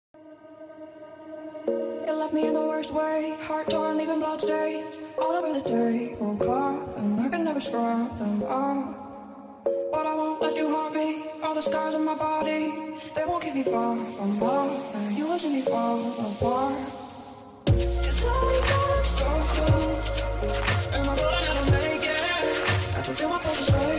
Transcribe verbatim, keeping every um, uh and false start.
You left me in the worst way, heart torn, leaving blood stains all over the day. Woke up and I can never scrub them off. But I won't let you haunt me. All the scars on my body, they won't keep me far from love. And you watching me fall apart. It's like I'm so cold, and I thought I never make it. I can feel my pulses race.